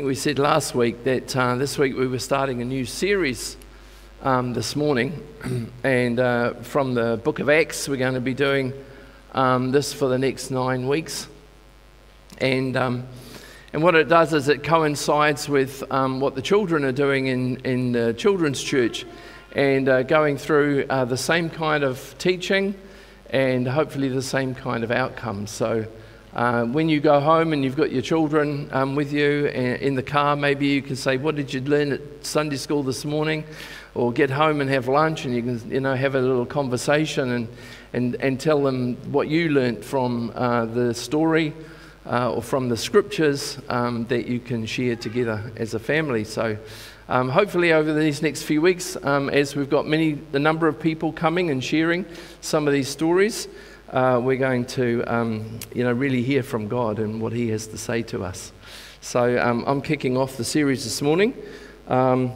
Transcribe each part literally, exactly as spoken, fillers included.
we said last week that uh, this week we were starting a new series um, this morning, and uh, from the book of Acts we're going to be doing um, this for the next nine weeks. And um, and what it does is it coincides with um, what the children are doing in, in the children's church, and uh, going through uh, the same kind of teaching and hopefully the same kind of outcomes. So uh, when you go home and you've got your children um, with you in the car, maybe you can say, what did you learn at Sunday school this morning? Or get home and have lunch, and you can, you know, have a little conversation and and, and tell them what you learnt from uh, the story uh, or from the scriptures um, that you can share together as a family. So um, hopefully over these next few weeks, um, as we've got many, the number of people coming and sharing some of these stories, uh, we're going to um, you know, really hear from God and what He has to say to us. So um, I'm kicking off the series this morning. Um,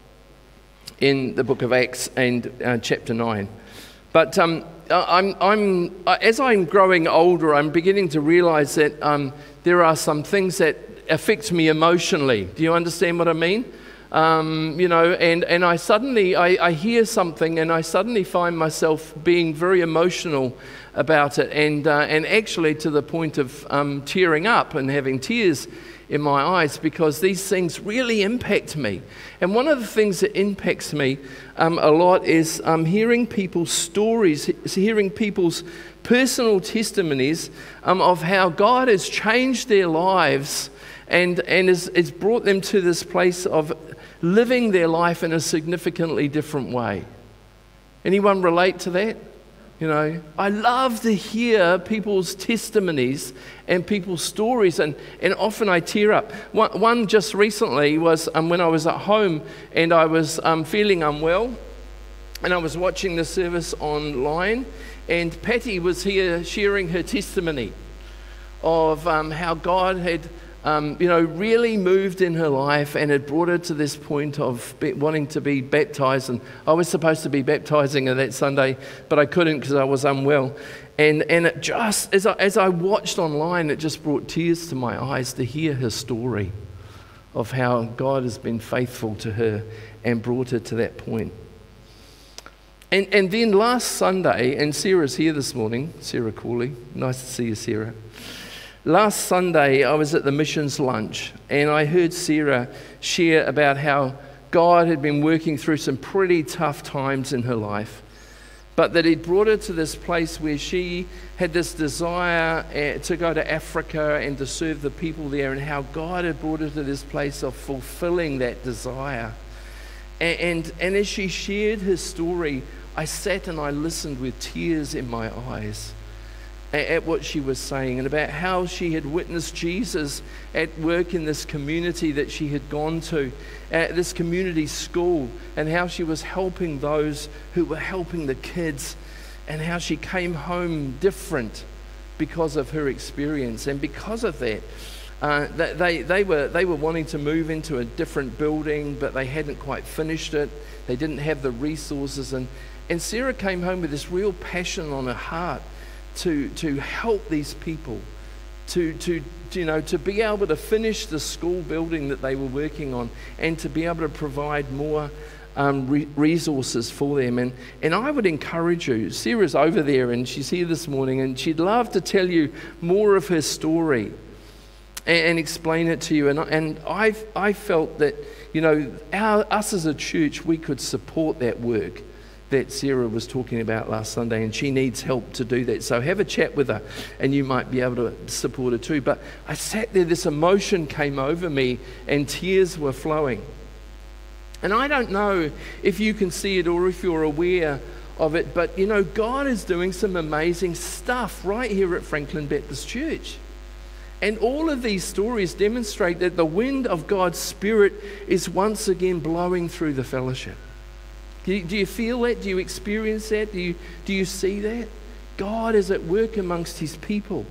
in the book of Acts and uh, chapter nine. But um, I'm, I'm, as I'm growing older, I'm beginning to realize that um, there are some things that affect me emotionally. Do you understand what I mean? Um, you know, and, and I suddenly, I, I hear something and I suddenly find myself being very emotional about it, and, uh, and actually to the point of um, tearing up and having tears in my eyes, because these things really impact me. And one of the things that impacts me um, a lot is um, hearing people's stories, hearing people's personal testimonies um, of how God has changed their lives and, and has, has brought them to this place of living their life in a significantly different way. Anyone relate to that? You know, I love to hear people's testimonies and people's stories, and, and often I tear up. One, one just recently was um, when I was at home and I was um, feeling unwell, and I was watching the service online, and Patty was here sharing her testimony of um, how God had Um, you know, really moved in her life and had brought her to this point of be, wanting to be baptized. And I was supposed to be baptizing her that Sunday, but I couldn't because I was unwell. And and it just, as I, as I watched online, it just brought tears to my eyes to hear her story of how God has been faithful to her and brought her to that point. And, and then last Sunday, and Sarah's here this morning, Sarah Cooley, nice to see you, Sarah. Last Sunday, I was at the missions lunch, and I heard Sarah share about how God had been working through some pretty tough times in her life, but that He'd brought her to this place where she had this desire to go to Africa and to serve the people there, and how God had brought her to this place of fulfilling that desire. And, and, and as she shared her story, I sat and I listened with tears in my eyes at what she was saying, and about how she had witnessed Jesus at work in this community that she had gone to, at this community school, and how she was helping those who were helping the kids, and how she came home different because of her experience. And because of that, uh, they, they, were, they were wanting to move into a different building, but they hadn't quite finished it. They didn't have the resources, and, and Sarah came home with this real passion on her heart to to help these people, to to you know to be able to finish the school building that they were working on, and to be able to provide more um, re- resources for them. And and I would encourage you. Sarah's over there and she's here this morning, and she'd love to tell you more of her story and, and explain it to you. And and I I felt that you know our us as a church, we could support that work that Sarah was talking about last Sunday, and she needs help to do that. So have a chat with her and you might be able to support her too. But I sat there, this emotion came over me and tears were flowing. And I don't know if you can see it or if you're aware of it, but you know, God is doing some amazing stuff right here at Franklin Baptist Church. And all of these stories demonstrate that the wind of God's Spirit is once again blowing through the fellowship. Do you, do you feel that? Do you experience that? Do you, do you see that? God is at work amongst His people.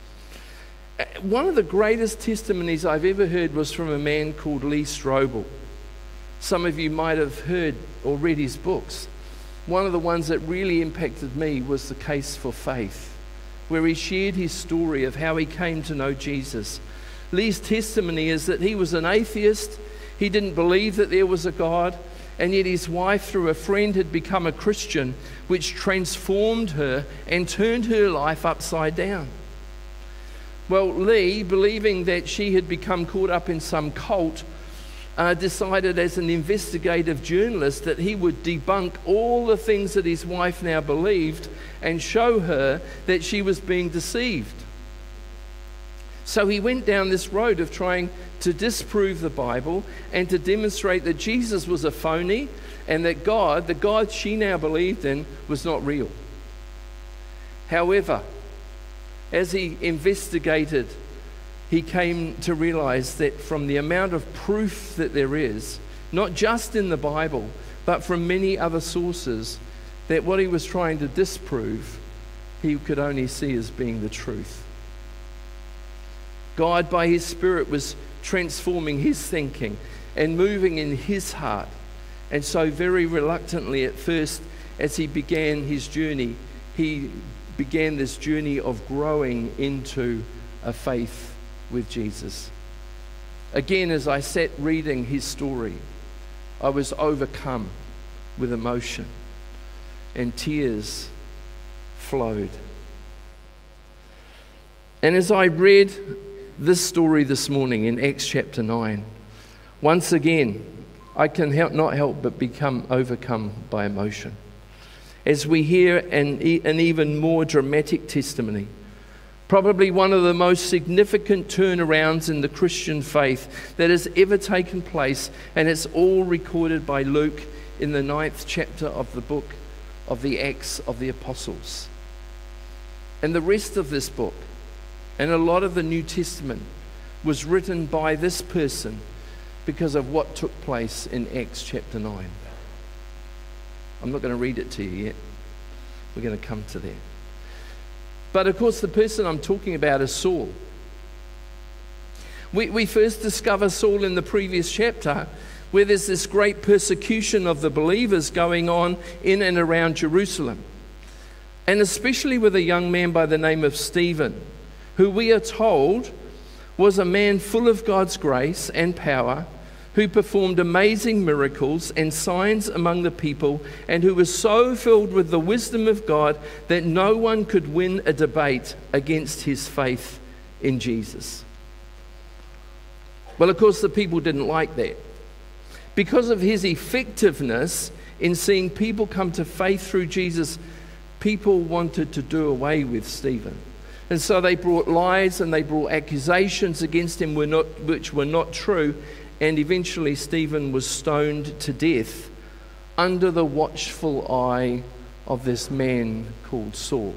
One of the greatest testimonies I've ever heard was from a man called Lee Strobel. Some of you might have heard or read his books. One of the ones that really impacted me was The Case for Faith, where he shared his story of how he came to know Jesus Lee's testimony is that he was an atheist. He didn't believe that there was a God, and yet his wife, through a friend, had become a Christian, which transformed her and turned her life upside down. Well, Lee, believing that she had become caught up in some cult, uh, decided as an investigative journalist that he would debunk all the things that his wife now believed and show her that she was being deceived. So he went down this road of trying to disprove the Bible and to demonstrate that Jesus was a phony and that God, the God she now believed in, was not real. However, as he investigated, he came to realize that from the amount of proof that there is, not just in the Bible, but from many other sources, that what he was trying to disprove, he could only see as being the truth. God, by his Spirit, was transforming his thinking and moving in his heart. And so very reluctantly at first, as he began his journey, he began this journey of growing into a faith with Jesus. Again, as I sat reading his story, I was overcome with emotion, and tears flowed. And as I read this story this morning in Acts chapter nine, once again, I can help, not help but become overcome by emotion. As we hear an, an even more dramatic testimony, probably one of the most significant turnarounds in the Christian faith that has ever taken place, and it's all recorded by Luke in the ninth chapter of the book of the Acts of the Apostles. And the rest of this book, and a lot of the New Testament, was written by this person because of what took place in Acts chapter nine. I'm not going to read it to you yet. We're going to come to that. But of course, the person I'm talking about is Saul. We, we first discover Saul in the previous chapter, where there's this great persecution of the believers going on in and around Jerusalem. And especially with a young man by the name of Stephen, who we are told was a man full of God's grace and power, who performed amazing miracles and signs among the people, and who was so filled with the wisdom of God that no one could win a debate against his faith in Jesus. Well, of course, the people didn't like that. Because of his effectiveness in seeing people come to faith through Jesus, people wanted to do away with Stephen. And so they brought lies and they brought accusations against him were not, which were not true. And eventually Stephen was stoned to death under the watchful eye of this man called Saul.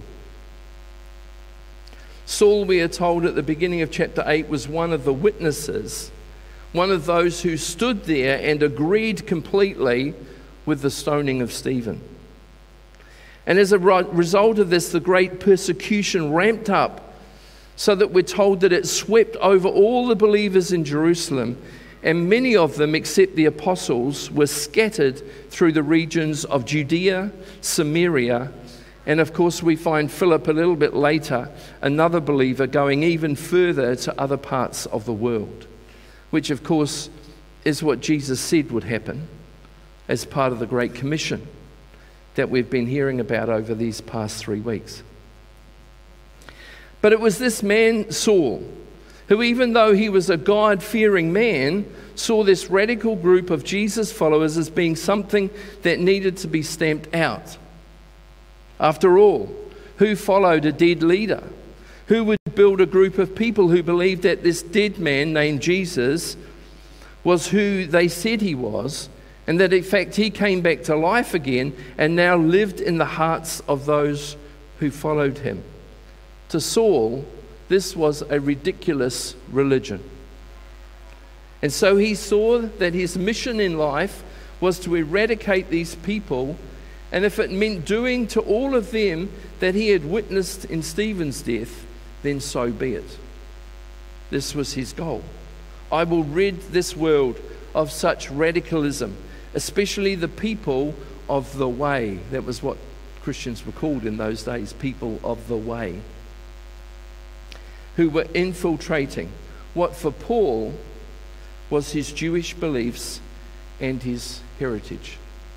Saul, we are told at the beginning of chapter eight, was one of the witnesses, one of those who stood there and agreed completely with the stoning of Stephen. And as a result of this, the great persecution ramped up, so that we're told that it swept over all the believers in Jerusalem, and many of them, except the apostles, were scattered through the regions of Judea, Samaria, and of course we find Philip a little bit later, another believer, going even further to other parts of the world, which of course is what Jesus said would happen as part of the Great Commission that we've been hearing about over these past three weeks. But it was this man, Saul, who, even though he was a God-fearing man, saw this radical group of Jesus followers as being something that needed to be stamped out. After all, who followed a dead leader? Who would build a group of people who believed that this dead man named Jesus was who they said he was, and that in fact he came back to life again and now lived in the hearts of those who followed him? To Saul, this was a ridiculous religion. And so he saw that his mission in life was to eradicate these people, and if it meant doing to all of them that he had witnessed in Stephen's death, then so be it. This was his goal. I will rid this world of such radicalism, especially the people of the way. That was what Christians were called in those days, people of the way, who were infiltrating what for Paul was his Jewish beliefs and his heritage.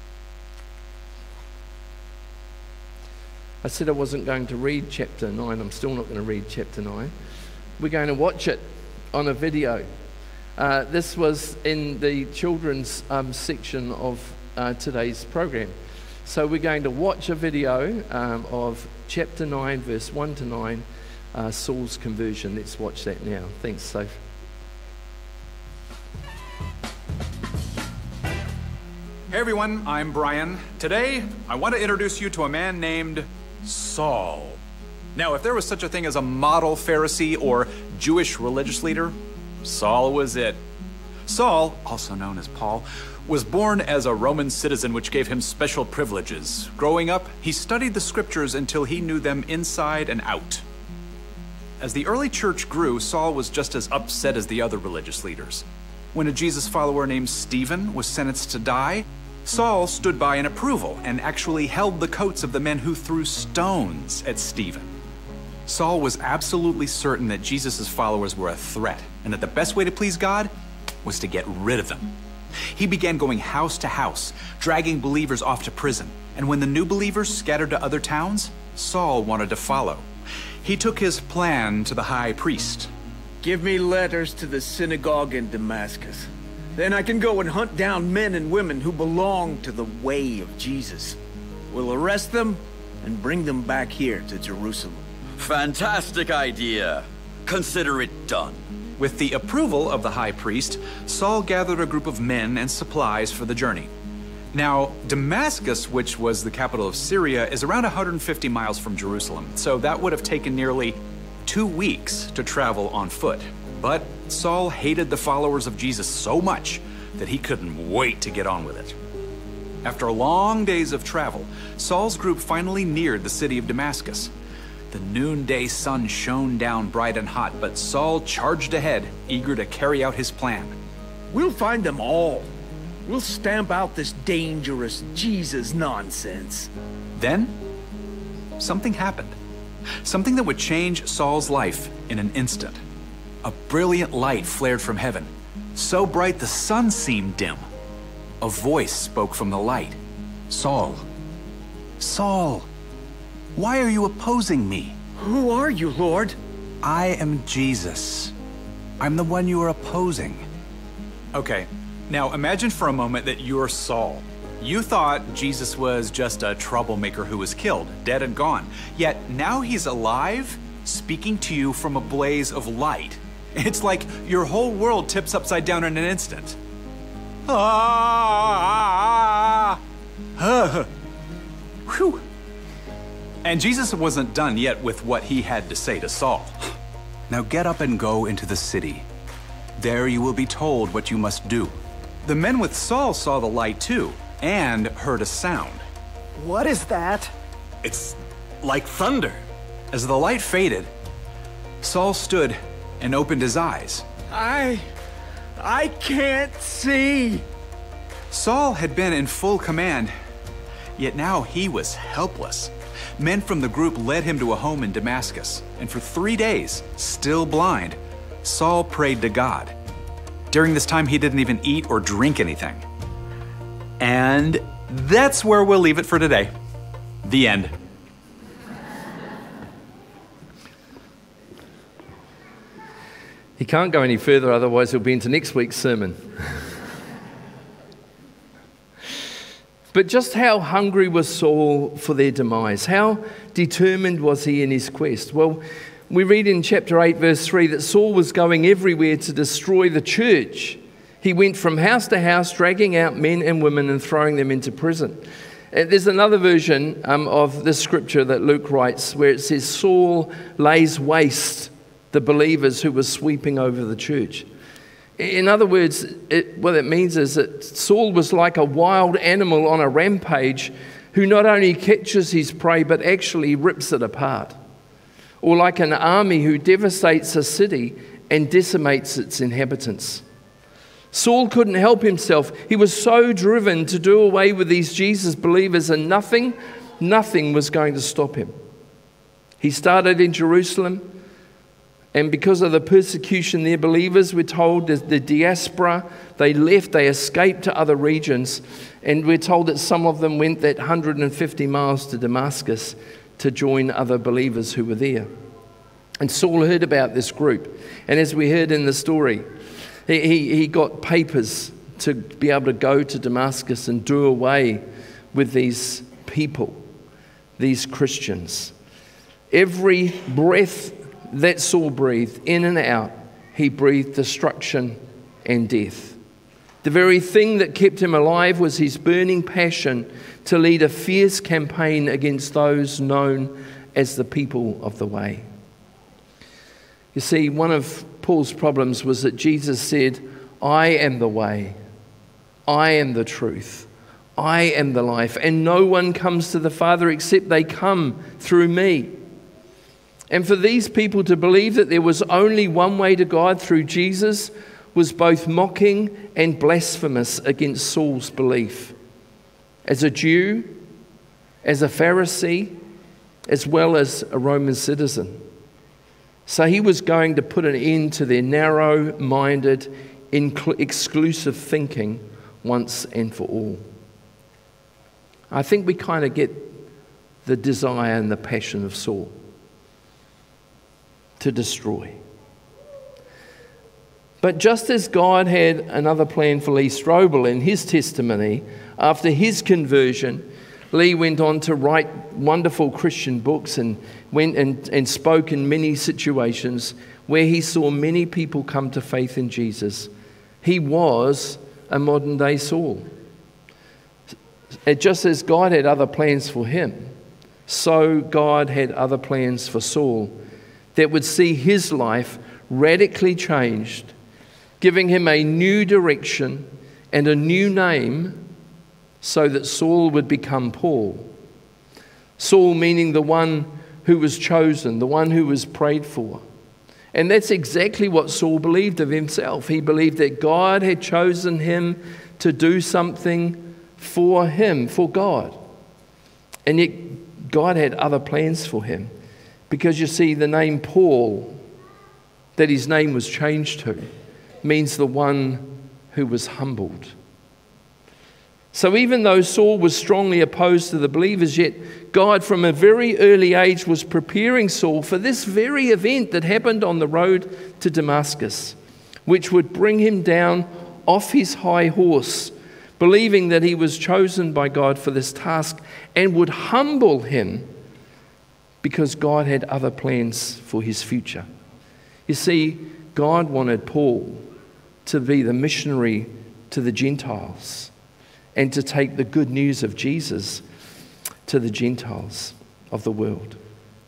I said I wasn't going to read chapter nine. I'm still not going to read chapter nine. We're going to watch it on a video. Uh, this was in the children's um, section of uh, today's program. So we're going to watch a video um, of chapter nine, verse one to nine, uh, Saul's conversion. Let's watch that now. Thanks, Soph. Hey everyone, I'm Brian. Today, I want to introduce you to a man named Saul. Now, if there was such a thing as a model Pharisee or Jewish religious leader, Saul was it. Saul, also known as Paul, was born as a Roman citizen, which gave him special privileges. Growing up, he studied the scriptures until he knew them inside and out. As the early church grew, Saul was just as upset as the other religious leaders. When a Jesus follower named Stephen was sentenced to die, Saul stood by in approval and actually held the coats of the men who threw stones at Stephen. Saul was absolutely certain that Jesus' followers were a threat and that the best way to please God was to get rid of them. He began going house to house, dragging believers off to prison. And when the new believers scattered to other towns, Saul wanted to follow. He took his plan to the high priest. Give me letters to the synagogue in Damascus. Then I can go and hunt down men and women who belong to the way of Jesus. We'll arrest them and bring them back here to Jerusalem. Fantastic idea. Consider it done. With the approval of the high priest, Saul gathered a group of men and supplies for the journey. Now, Damascus, which was the capital of Syria, is around one hundred fifty miles from Jerusalem, so that would have taken nearly two weeks to travel on foot. But Saul hated the followers of Jesus so much that he couldn't wait to get on with it. After long days of travel, Saul's group finally neared the city of Damascus. The noonday sun shone down bright and hot, but Saul charged ahead, eager to carry out his plan. We'll find them all. We'll stamp out this dangerous Jesus nonsense. Then, something happened. Something that would change Saul's life in an instant. A brilliant light flared from heaven, so bright the sun seemed dim. A voice spoke from the light. Saul, Saul, why are you opposing me? Who are you, Lord? I am Jesus. I'm the one you are opposing. Okay, now imagine for a moment that you're Saul. You thought Jesus was just a troublemaker who was killed, dead and gone. Yet now he's alive, speaking to you from a blaze of light. It's like your whole world tips upside down in an instant. Ah! Ah! Whew. And Jesus wasn't done yet with what he had to say to Saul. Now get up and go into the city. There you will be told what you must do. The men with Saul saw the light too, and heard a sound. What is that? It's like thunder. As the light faded, Saul stood and opened his eyes. I... I can't see. Saul had been in full command, yet now he was helpless. Men from the group led him to a home in Damascus, and for three days, still blind, Saul prayed to God. During this time, he didn't even eat or drink anything. And that's where we'll leave it for today. The end. He can't go any further, otherwise he'll be into next week's sermon. But just how hungry was Saul for their demise? How determined was he in his quest? Well, we read in chapter eight, verse three, that Saul was going everywhere to destroy the church. He went from house to house, dragging out men and women and throwing them into prison. And there's another version um, of this scripture that Luke writes where it says, Saul lays waste the believers who were sweeping over the church. In other words, it, what it means is that Saul was like a wild animal on a rampage who not only catches his prey but actually rips it apart. Or like an army who devastates a city and decimates its inhabitants. Saul couldn't help himself. He was so driven to do away with these Jesus believers, and nothing, nothing was going to stop him. He started in Jerusalem, And because of the persecution, their believers, we're told, that the diaspora, they left, they escaped to other regions. And we're told that some of them went that one hundred fifty miles to Damascus to join other believers who were there. And Saul heard about this group. And as we heard in the story, he, he, he got papers to be able to go to Damascus and do away with these people, these Christians. Every breath that Saul breathed, in and out, he breathed destruction and death. The very thing that kept him alive was his burning passion to lead a fierce campaign against those known as the people of the way. You see, one of Paul's problems was that Jesus said, I am the way, I am the truth, I am the life, and no one comes to the Father except they come through me. And for these people to believe that there was only one way to God through Jesus was both mocking and blasphemous against Saul's belief. As a Jew, as a Pharisee, as well as a Roman citizen. So he was going to put an end to their narrow-minded, incl- exclusive thinking once and for all. I think we kind of get the desire and the passion of Saul to destroy. But just as God had another plan for Lee Strobel in his testimony, after his conversion, Lee went on to write wonderful Christian books and went and, and spoke in many situations where he saw many people come to faith in Jesus. He was a modern-day Saul. And just as God had other plans for him, so God had other plans for Saul that would see his life radically changed, giving him a new direction and a new name so that Saul would become Paul. Saul meaning the one who was chosen, the one who was prayed for. And that's exactly what Saul believed of himself. He believed that God had chosen him to do something for him, for God. And yet God had other plans for him. Because you see, the name Paul, that his name was changed to, means the one who was humbled. So even though Saul was strongly opposed to the believers, yet God from a very early age was preparing Saul for this very event that happened on the road to Damascus, which would bring him down off his high horse, believing that he was chosen by God for this task, and would humble him because God had other plans for his future. You see, God wanted Paul to be the missionary to the Gentiles and to take the good news of Jesus to the Gentiles of the world.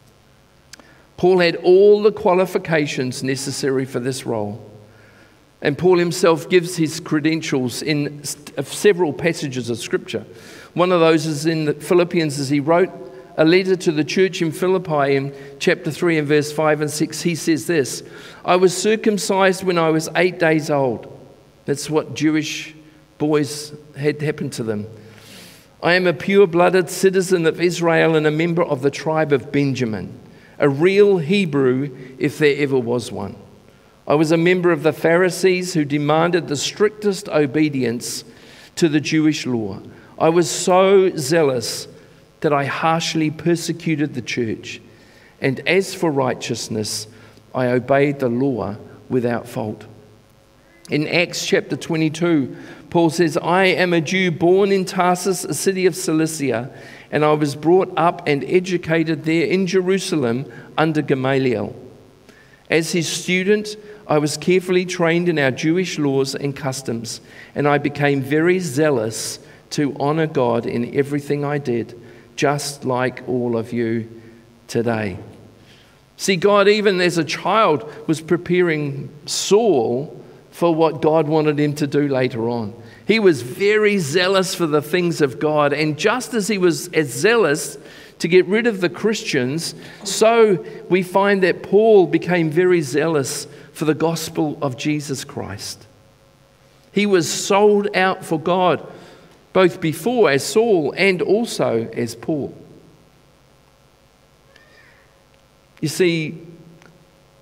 Paul had all the qualifications necessary for this role. And Paul himself gives his credentials in several passages of Scripture. One of those is in Philippians, as he wrote a letter to the church in Philippi in chapter three and verse five and six. He says this, I was circumcised when I was eight days old. That's what Jewish boys had happened to them. I am a pure-blooded citizen of Israel and a member of the tribe of Benjamin, a real Hebrew if there ever was one. I was a member of the Pharisees who demanded the strictest obedience to the Jewish law. I was so zealous that I harshly persecuted the church. And as for righteousness, I obeyed the law without fault. In Acts chapter twenty-two, Paul says, I am a Jew born in Tarsus, a city of Cilicia, and I was brought up and educated there in Jerusalem under Gamaliel. As his student, I was carefully trained in our Jewish laws and customs, and I became very zealous to honor God in everything I did, just like all of you today. See, God, even as a child, was preparing Saul for what God wanted him to do later on. He was very zealous for the things of God, and just as he was as zealous to get rid of the Christians, so we find that Paul became very zealous for the gospel of Jesus Christ. He was sold out for God, both before as Saul and also as Paul. You see,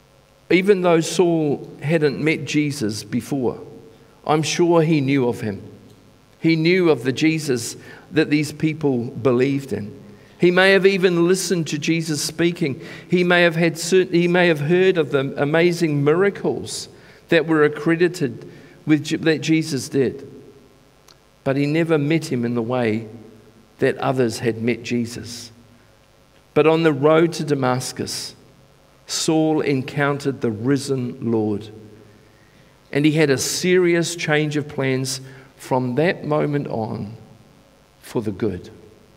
Even though Saul hadn't met Jesus before, I'm sure he knew of him. He knew of the Jesus that these people believed in. He may have even listened to Jesus speaking. He may have had certain, he may have heard of the amazing miracles that were accredited with that Jesus did. But he never met him in the way that others had met Jesus. But on the road to Damascus, Saul encountered the risen Lord. And he had a serious change of plans from that moment on for the good.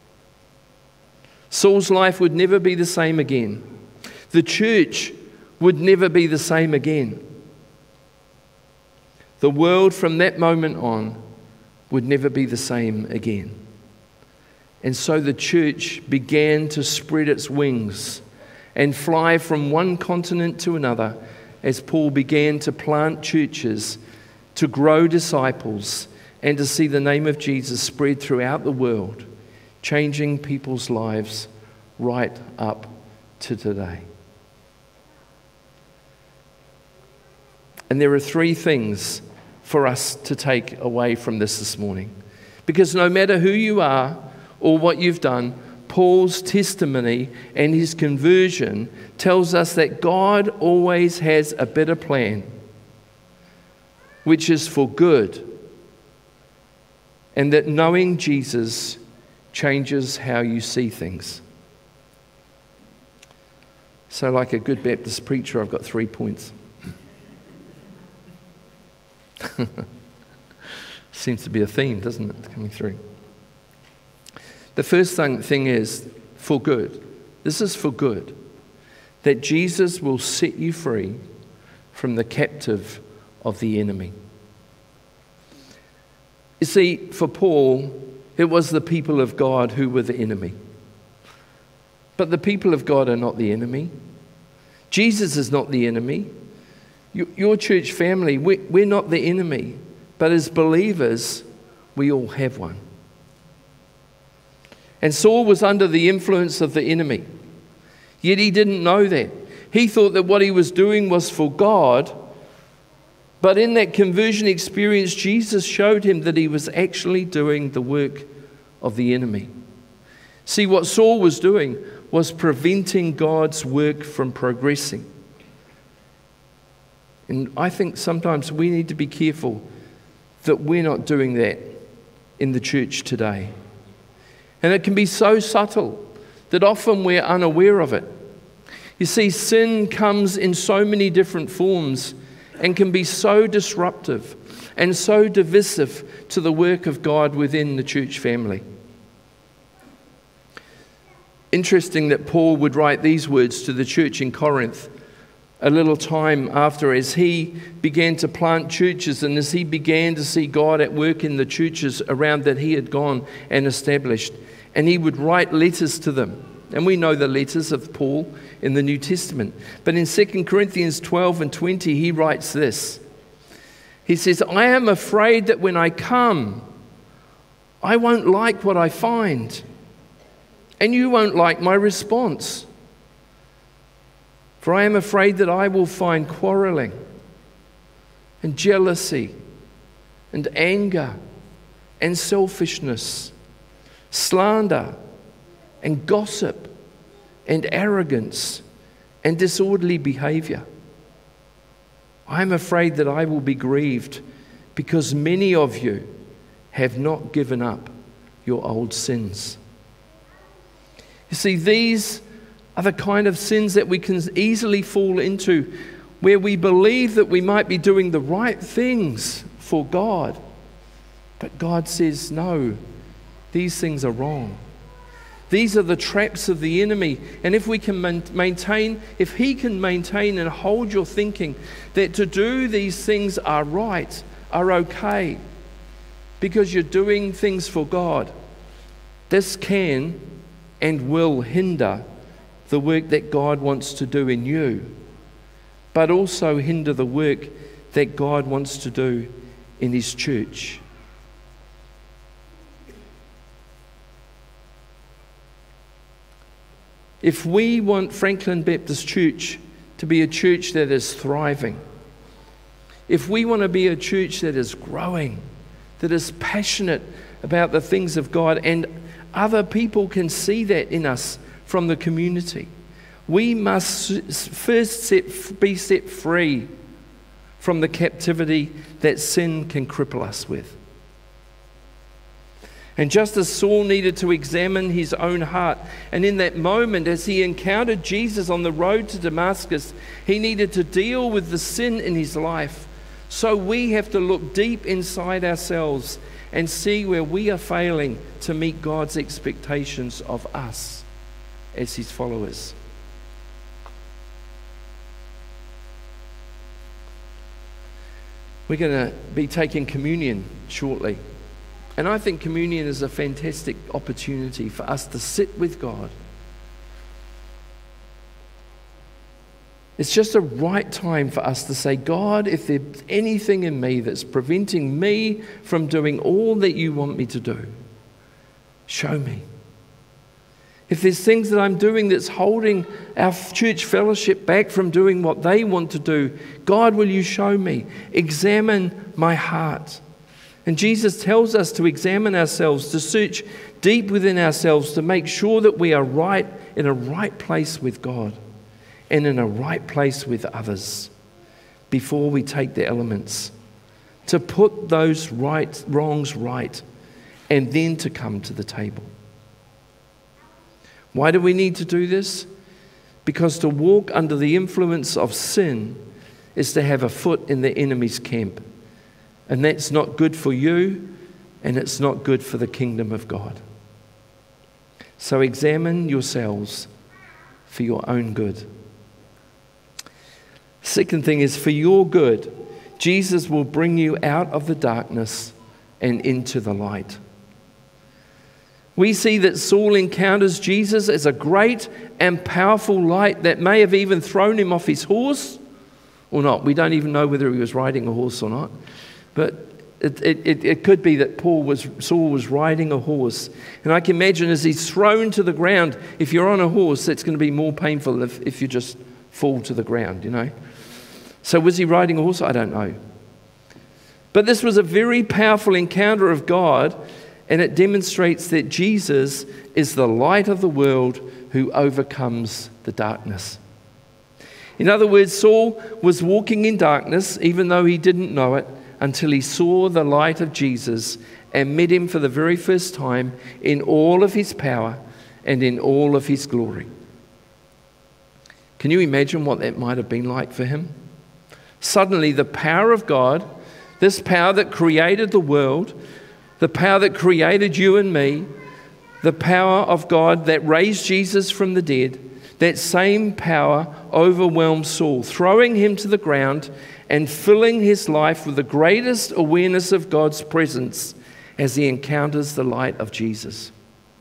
Saul's life would never be the same again. The church would never be the same again. The world from that moment on would never be the same again. And so the church began to spread its wings and fly from one continent to another as Paul began to plant churches, to grow disciples, and to see the name of Jesus spread throughout the world, changing people's lives right up to today. And there are three things for us to take away from this this morning. Because no matter who you are or what you've done, Paul's testimony and his conversion tells us that God always has a better plan, which is for good, and that knowing Jesus changes how you see things. So like a good Baptist preacher, I've got three points. Seems to be a theme, doesn't it, coming through? The first thing, thing is for good. This is for good. That Jesus will set you free from the captive of the enemy. You see, for Paul, it was the people of God who were the enemy. But the people of God are not the enemy. Jesus is not the enemy. Your church family, we're not the enemy. But as believers, we all have one. And Saul was under the influence of the enemy. Yet he didn't know that. He thought that what he was doing was for God. But in that conversion experience, Jesus showed him that he was actually doing the work of the enemy. See, what Saul was doing was preventing God's work from progressing. And I think sometimes we need to be careful that we're not doing that in the church today. And it can be so subtle that often we're unaware of it. You see, sin comes in so many different forms and can be so disruptive and so divisive to the work of God within the church family. Interesting that Paul would write these words to the church in Corinth a little time after, as he began to plant churches and as he began to see God at work in the churches around that he had gone and established. And he would write letters to them. And we know the letters of Paul in the New Testament. But in Second Corinthians twelve and twenty, he writes this. He says, I am afraid that when I come, I won't like what I find, and you won't like my response. For I am afraid that I will find quarreling and jealousy and anger and selfishness, slander and gossip and arrogance and disorderly behavior. I am afraid that I will be grieved because many of you have not given up your old sins. You see, these are the kind of sins that we can easily fall into, where we believe that we might be doing the right things for God. But God says, no, these things are wrong. These are the traps of the enemy. And if we can maintain, if he can maintain and hold your thinking that to do these things are right, are okay, because you're doing things for God, this can and will hinder the work that God wants to do in you, but also hinder the work that God wants to do in his church. If we want Franklin Baptist Church to be a church that is thriving, if we want to be a church that is growing, that is passionate about the things of God, and other people can see that in us from the community, we must first set, be set free from the captivity that sin can cripple us with. And just as Saul needed to examine his own heart, and in that moment as he encountered Jesus on the road to Damascus, he needed to deal with the sin in his life, so we have to look deep inside ourselves and see where we are failing to meet God's expectations of us as his followers. We're going to be taking communion shortly. And I think communion is a fantastic opportunity for us to sit with God. It's just a right time for us to say, God, if there's anything in me that's preventing me from doing all that you want me to do, show me. If there's things that I'm doing that's holding our church fellowship back from doing what they want to do, God, will you show me? Examine my heart. And Jesus tells us to examine ourselves, to search deep within ourselves, to make sure that we are right in a right place with God and in a right place with others before we take the elements, to put those right wrongs right, and then to come to the table. Why do we need to do this? Because to walk under the influence of sin is to have a foot in the enemy's camp. And that's not good for you, and it's not good for the kingdom of God. So examine yourselves for your own good. Second thing is, for your good, Jesus will bring you out of the darkness and into the light. We see that Saul encounters Jesus as a great and powerful light that may have even thrown him off his horse or not. We don't even know whether he was riding a horse or not. But it, it, it could be that Paul was, Saul was riding a horse. And I can imagine as he's thrown to the ground, if you're on a horse, it's going to be more painful if, if you just fall to the ground, you know. So was he riding a horse? I don't know. But this was a very powerful encounter of God, and it demonstrates that Jesus is the light of the world who overcomes the darkness. In other words, Saul was walking in darkness, even though he didn't know it, until he saw the light of Jesus and met him for the very first time in all of his power and in all of his glory. Can you imagine what that might have been like for him? Suddenly the power of God, this power that created the world, the power that created you and me, the power of God that raised Jesus from the dead, that same power overwhelmed Saul, throwing him to the ground and filling his life with the greatest awareness of God's presence as he encounters the light of Jesus.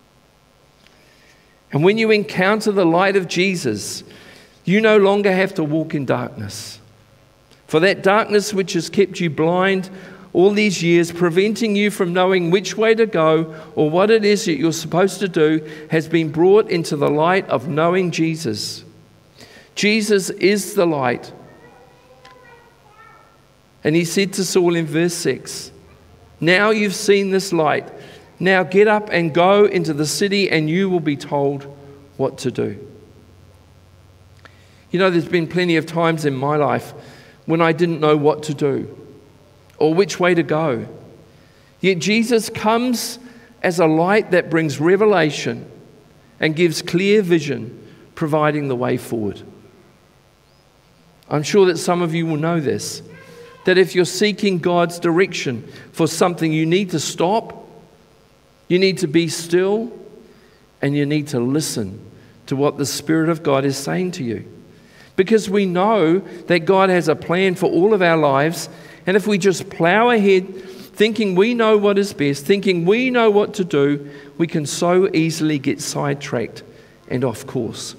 And when you encounter the light of Jesus, you no longer have to walk in darkness. For that darkness which has kept you blind all these years, preventing you from knowing which way to go or what it is that you're supposed to do, has been brought into the light of knowing Jesus. Jesus is the light. And he said to Saul in verse six, "Now you've seen this light. Now get up and go into the city, and you will be told what to do." You know, there's been plenty of times in my life when I didn't know what to do or which way to go. Yet Jesus comes as a light that brings revelation and gives clear vision, providing the way forward. I'm sure that some of you will know this, that if you're seeking God's direction for something, you need to stop, you need to be still, and you need to listen to what the Spirit of God is saying to you. Because we know that God has a plan for all of our lives, and if we just plow ahead thinking we know what is best, thinking we know what to do, we can so easily get sidetracked and off course.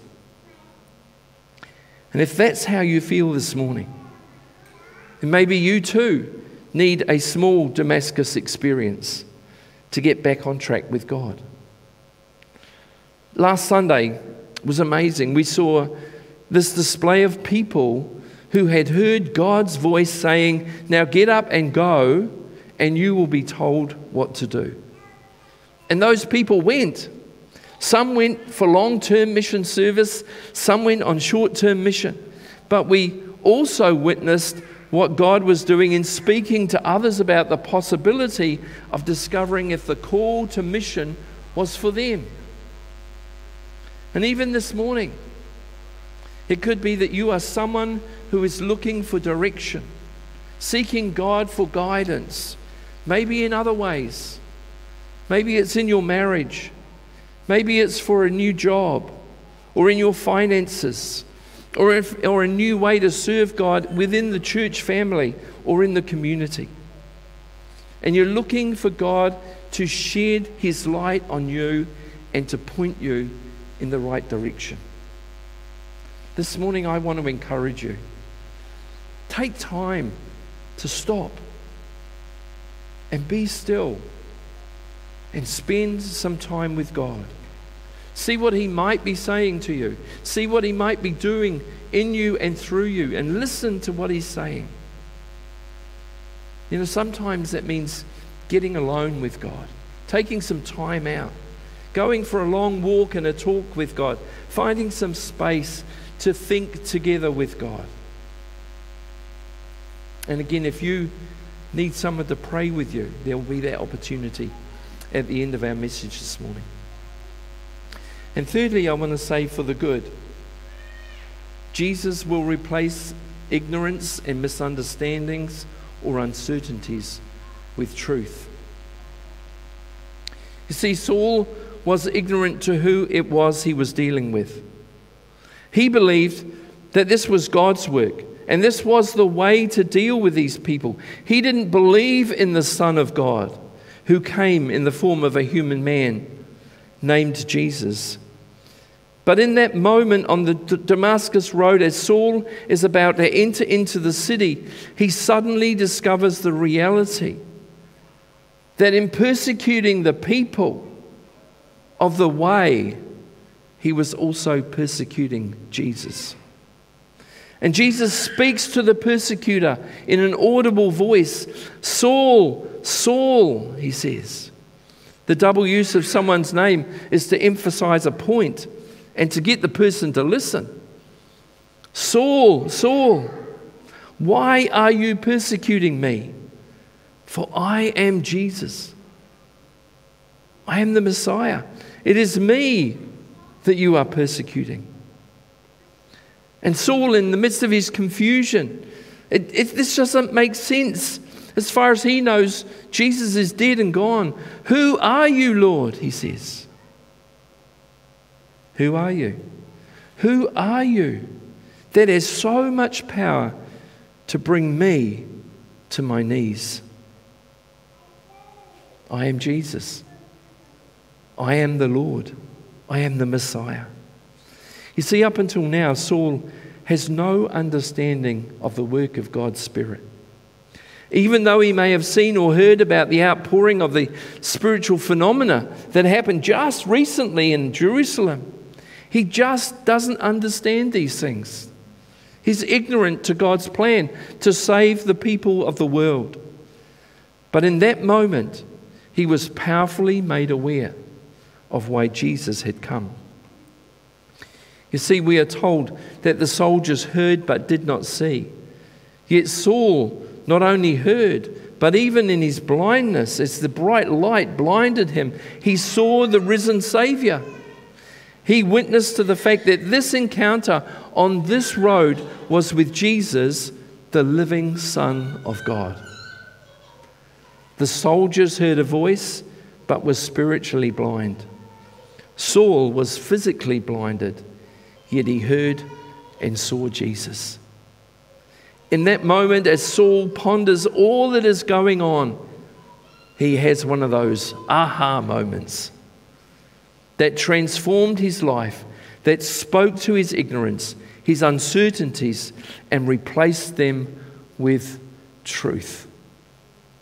And if that's how you feel this morning, then maybe you too need a small Damascus experience to get back on track with God. Last Sunday was amazing. We saw this display of people who had heard God's voice saying, "Now get up and go, and you will be told what to do." And those people went. Some went for long-term mission service, some went on short-term mission. But we also witnessed what God was doing in speaking to others about the possibility of discovering if the call to mission was for them. And even this morning, it could be that you are someone who is looking for direction, seeking God for guidance, maybe in other ways. Maybe it's in your marriage. Maybe it's for a new job, or in your finances, or, if, or a new way to serve God within the church family or in the community. And you're looking for God to shed His light on you and to point you in the right direction. This morning I want to encourage you. Take time to stop and be still and spend some time with God. See what He might be saying to you. See what He might be doing in you and through you, and listen to what He's saying. You know, sometimes that means getting alone with God, taking some time out, going for a long walk and a talk with God, finding some space to think together with God. And again, if you need someone to pray with you, there will be that opportunity at the end of our message this morning. And thirdly, I want to say for the good, Jesus will replace ignorance and misunderstandings or uncertainties with truth. You see, Saul was ignorant to who it was he was dealing with. He believed that this was God's work, and this was the way to deal with these people. He didn't believe in the Son of God, who came in the form of a human man named Jesus. But in that moment on the D- Damascus Road, as Saul is about to enter into the city, he suddenly discovers the reality that in persecuting the people of the way, he was also persecuting Jesus. And Jesus speaks to the persecutor in an audible voice. "Saul, Saul," he says. The double use of someone's name is to emphasize a point and to get the person to listen. "Saul, Saul, why are you persecuting me? For I am Jesus. I am the Messiah. It is me that you are persecuting." And Saul, in the midst of his confusion, it, it, this doesn't make sense. As far as he knows, Jesus is dead and gone. "Who are you, Lord?" he says. Who are you? Who are you that has so much power to bring me to my knees? I am Jesus. I am the Lord. I am the Messiah. You see, up until now, Saul has no understanding of the work of God's Spirit. Even though he may have seen or heard about the outpouring of the spiritual phenomena that happened just recently in Jerusalem, he just doesn't understand these things. He's ignorant to God's plan to save the people of the world. But in that moment, he was powerfully made aware of why Jesus had come. You see, we are told that the soldiers heard but did not see. Yet Saul not only heard, but even in his blindness, as the bright light blinded him, he saw the risen Savior. He witnessed to the fact that this encounter on this road was with Jesus, the living Son of God. The soldiers heard a voice, but were spiritually blind. Saul was physically blinded, yet he heard and saw Jesus. In that moment, as Saul ponders all that is going on, he has one of those aha moments that transformed his life, that spoke to his ignorance, his uncertainties, and replaced them with truth.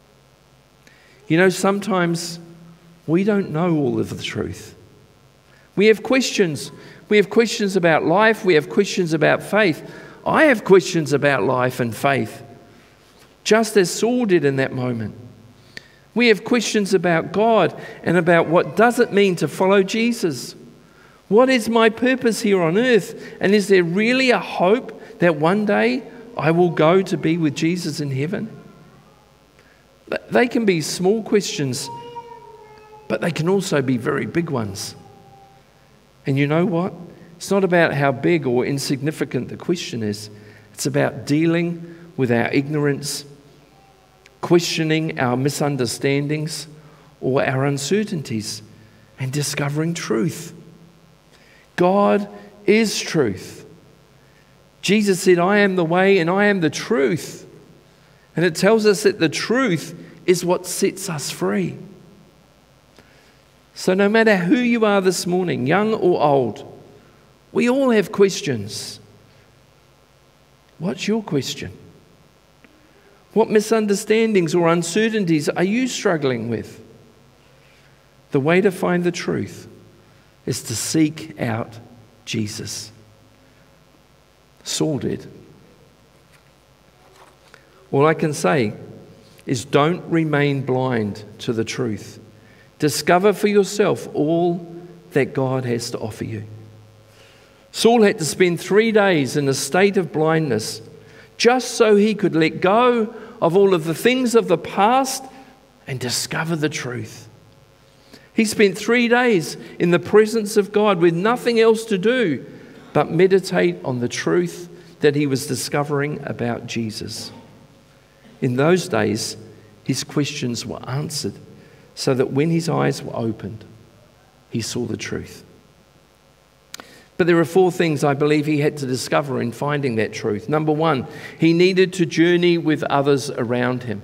You know, sometimes we don't know all of the truth. We have questions. We have questions about life. We have questions about faith. I have questions about life and faith, just as Saul did in that moment. We have questions about God and about what does it mean to follow Jesus. What is my purpose here on earth? And is there really a hope that one day I will go to be with Jesus in heaven? They can be small questions, but they can also be very big ones. And you know what? It's not about how big or insignificant the question is. It's about dealing with our ignorance, questioning our misunderstandings or our uncertainties, and discovering truth. God is truth. Jesus said, I am the way and I am the truth. And it tells us that the truth is what sets us free. So no matter who you are this morning, young or old, we all have questions. What's your question? What misunderstandings or uncertainties are you struggling with? The way to find the truth is to seek out Jesus. Saul did. All I can say is don't remain blind to the truth. Discover for yourself all that God has to offer you. Saul had to spend three days in a state of blindness just so he could let go of all of the things of the past and discover the truth. He spent three days in the presence of God with nothing else to do but meditate on the truth that he was discovering about Jesus. In those days, his questions were answered so that when his eyes were opened, he saw the truth. But there are four things I believe he had to discover in finding that truth. Number one, he needed to journey with others around him.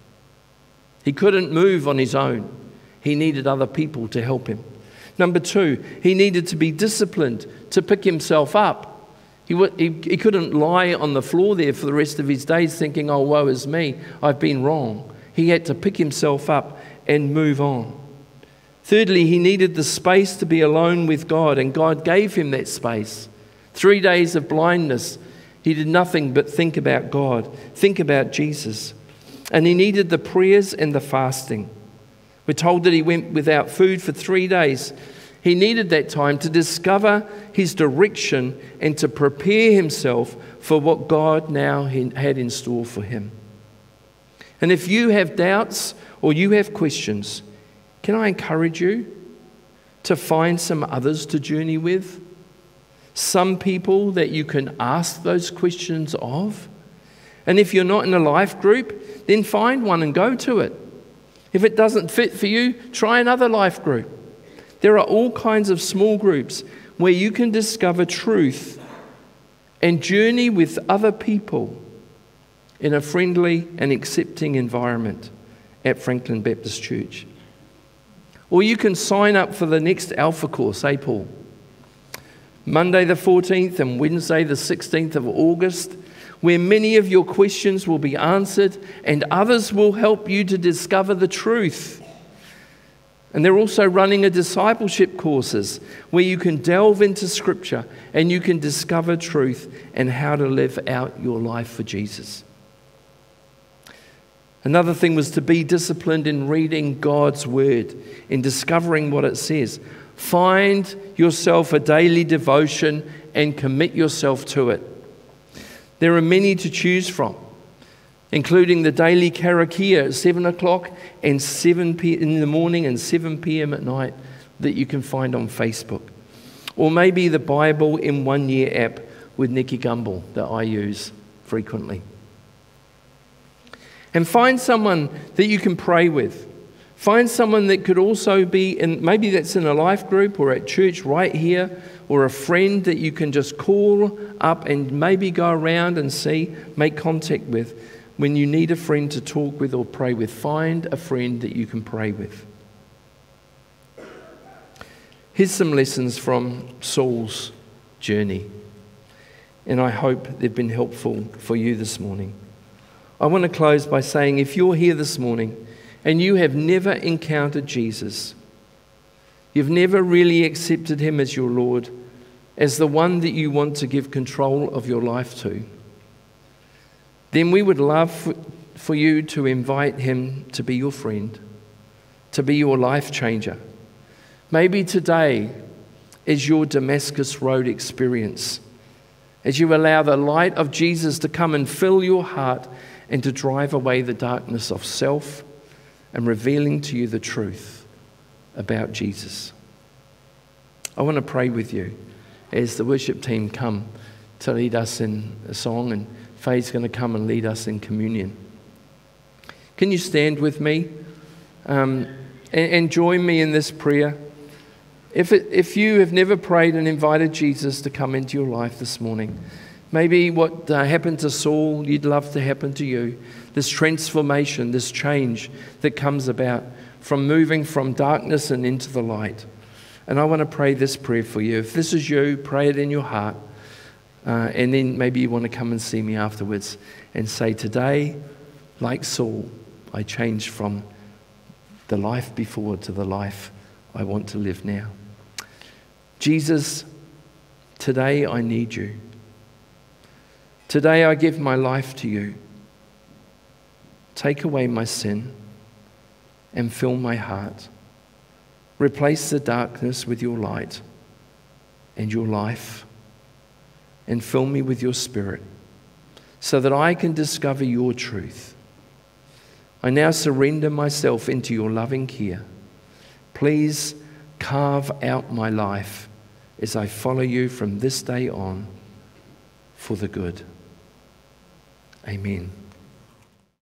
He couldn't move on his own. He needed other people to help him. Number two, he needed to be disciplined to pick himself up. He, he, he couldn't lie on the floor there for the rest of his days thinking, oh, woe is me, I've been wrong. He had to pick himself up and move on. Thirdly, he needed the space to be alone with God, and God gave him that space. Three days of blindness, he did nothing but think about God, think about Jesus. And he needed the prayers and the fasting. We're told that he went without food for three days. He needed that time to discover his direction and to prepare himself for what God now had in store for him. And if you have doubts or you have questions, can I encourage you to find some others to journey with? Some people that you can ask those questions of? And if you're not in a life group, then find one and go to it. If it doesn't fit for you, try another life group. There are all kinds of small groups where you can discover truth and journey with other people in a friendly and accepting environment at Franklin Baptist Church. Or you can sign up for the next Alpha course, eh, Paul? Monday the fourteenth and Wednesday the sixteenth of August, where many of your questions will be answered and others will help you to discover the truth. And they're also running a discipleship courses where you can delve into Scripture and you can discover truth and how to live out your life for Jesus. Another thing was to be disciplined in reading God's Word, in discovering what it says. Find yourself a daily devotion and commit yourself to it. There are many to choose from, including the daily Karakia at seven o'clock and seven p.m. in the morning and seven p.m. at night that you can find on Facebook. Or maybe the Bible in One Year app with Nikki Gumbel that I use frequently. And find someone that you can pray with. Find someone that could also be in, maybe that's in a life group or at church right here, or a friend that you can just call up and maybe go around and see, make contact with. When you need a friend to talk with or pray with, find a friend that you can pray with. Here's some lessons from Saul's journey, and I hope they've been helpful for you this morning. I want to close by saying, if you're here this morning and you have never encountered Jesus, You've never really accepted him as your Lord, as the one that you want to give control of your life to, then we would love for you to invite him to be your friend, to be your life changer. Maybe today is your Damascus Road experience, as you allow the light of Jesus to come and fill your heart and to drive away the darkness of self and revealing to you the truth about Jesus. I want to pray with you as the worship team come to lead us in a song, and Faye's going to come and lead us in communion. Can you stand with me um, and, and join me in this prayer? If, it, if you have never prayed and invited Jesus to come into your life this morning, maybe what uh, happened to Saul, you'd love to happen to you. This transformation, this change that comes about from moving from darkness and into the light. And I want to pray this prayer for you. If this is you, pray it in your heart. Uh, and then maybe you want to come and see me afterwards and say, today, like Saul, I changed from the life before to the life I want to live now. Jesus, today I need you. Today I give my life to you. Take away my sin and fill my heart. Replace the darkness with your light and your life, and fill me with your Spirit so that I can discover your truth. I now surrender myself into your loving care. Please carve out my life as I follow you from this day on for the good. Amen.